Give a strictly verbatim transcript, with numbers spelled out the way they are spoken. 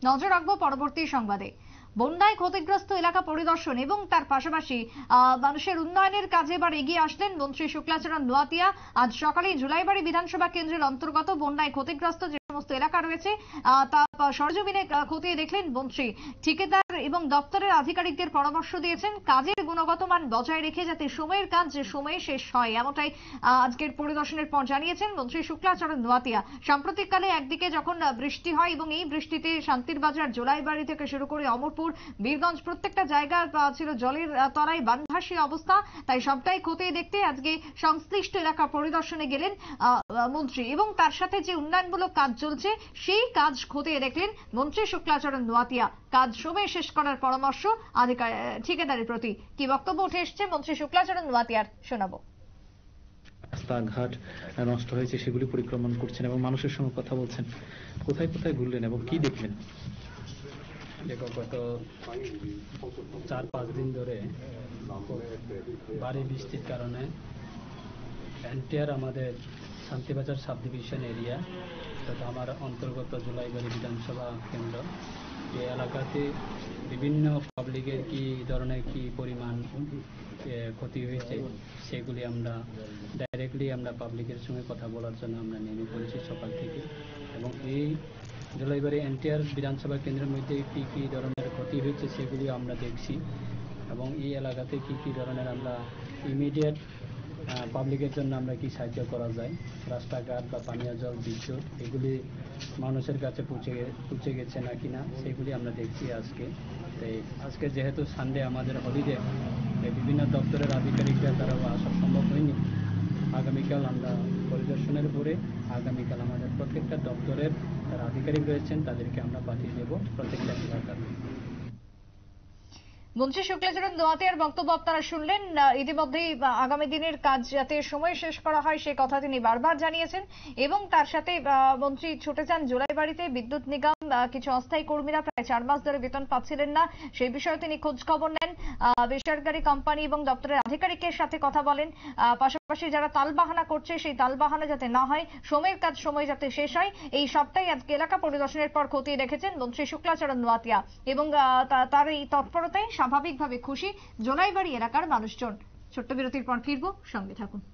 নজর রাখবো পরবর্তী সংবাদে। বন্যায় ক্ষতিগ্রস্ত এলাকা পরিদর্শন এবং তার পাশাপাশি মানুষের উন্নয়নের কাজে এবার এগিয়ে আসলেন মন্ত্রী শুক্লাচরণ নোয়াতিয়া। আজ সকালে জুলাইবাড়ি বিধানসভা কেন্দ্রের অন্তর্গত বন্যায় ক্ষতিগ্রস্ত যে সমস্ত এলাকা রয়েছে তা সরজমিনে খতিয়ে দেখলেন মন্ত্রী। ঠিকাদার এবং দপ্তরের আধিকারিকদের পরামর্শ দিয়েছেন কাজের গুণগত মান বজায় রেখে যাতে সময়ের কাজ যে সময়ে শেষ হয়, এমনটাই আজকের পরিদর্শনের পর জানিয়েছেন মন্ত্রী শুক্লাচরণ নোয়াতিয়া। সাম্প্রতিককালে একদিকে যখন বৃষ্টি হয় এবং এই বৃষ্টিতে শান্তির বাজার, জুলাইবাড়ি থেকে শুরু করে অমরপুর, বীরগঞ্জ প্রত্যেকটা জায়গা ছিল জলের তলায় বানভাসী অবস্থা। তাই সবটাই খতিয়ে দেখতে আজকে সংশ্লিষ্ট এলাকা পরিদর্শনে গেলেন মন্ত্রী এবং তার সাথে যে উন্নয়নমূলক কাজ চলছে সেই কাজ খতিয়ে দেখলেন মন্ত্রী শুক্লাচরণ নোয়াতিয়া। কাজ সময়ে শেষ করার পরামর্শ ঠিকাদারের প্রতি। কি বক্তব্য উঠে এসছে মন্ত্রী শুক্লাচরণ নোয়াতিয়ার, শোনাবো। রাস্তাঘাট নষ্ট হয়েছে সেগুলি পরিক্রমণ করছেন এবং মানুষের সঙ্গে কথা বলছেন। কোথায় কোথায় ঘুরলেন এবং কি দেখলেন? দেখো, গত চার পাঁচ দিন ধরে ভারী বৃষ্টির কারণে এনটিআর আমাদের শান্তিবাজার সাব ডিভিশন এরিয়া তথা আমার অন্তর্গত জুলাইবাড়ি বিধানসভা কেন্দ্র, এই এলাকাতে বিভিন্ন পাবলিকের কি ধরনের কি পরিমাণ ক্ষতি হয়েছে সেগুলি আমরা ডাইরেক্টলি আমরা পাবলিকের সঙ্গে কথা বলার জন্য আমরা নেমে পড়েছি সকাল থেকে। এবং এই জুলাইবাড়ি এনটিআর বিধানসভা কেন্দ্রের মধ্যে কী কী ধরনের ক্ষতি হয়েছে সেগুলি আমরা দেখছি এবং এই এলাকাতে কী কী ধরনের আমরা ইমিডিয়েট পাবলিকের জন্য আমরা কি সাহায্য করা যায়, রাস্তাঘাট বা পানীয় জল, বিদ্যুৎ এগুলি মানুষের কাছে পৌঁছে পৌঁছে গেছে না কিনা সেগুলি আমরা দেখছি আজকে। তাই আজকে যেহেতু সানডে আমাদের হলিডে, বিভিন্ন দপ্তরের আধিকারিকরা তারাও আসা সম্ভব হয়নি। আগামীকাল আমরা পরিদর্শনের পরে আগামীকাল আমাদের প্রত্যেকটা দপ্তরের যারা আধিকারিক রয়েছেন তাদেরকে আমরা পাঠিয়ে দেব প্রত্যেকটা এলাকার। মন্ত্রী শুক্লাচরণ নোয়াতিয়ার বক্তব্য আপনারা শুনলেন। ইতিমধ্যেই আগামী দিনের কাজ যাতে সময় শেষ করা হয় সে কথা তিনি বারবার জানিয়েছেন এবং তার সাথে মন্ত্রী ছুটে যান জুলাইবাড়িতে। বিদ্যুৎ নিগম কিছু অস্থায়ী কর্মীরা প্রায় চার মাস ধরে বেতন পাচ্ছিলেন না, সেই বিষয়ে তিনি খোঁজ খবর নেন। বেসরকারি কোম্পানি এবং দপ্তরের আধিকারিকের সাথে কথা বলেন। পাশাপাশি যারা তালবাহানা করছে সেই তালবাহানা যাতে না হয়, সময়ের কাজ সময় যাতে শেষ হয়, এই সবটাই আজকে এলাকা পরিদর্শনের পর খতিয়ে দেখেছেন মন্ত্রী শুক্লাচরণ নোয়াতিয়া এবং তার এই তৎপরতায় স্বাভাবিকভাবে খুশি জোলাইবাড়ি এলাকার মানুষজন। ছোট্ট বিরতির পর ফিরবো, সঙ্গে থাকুন।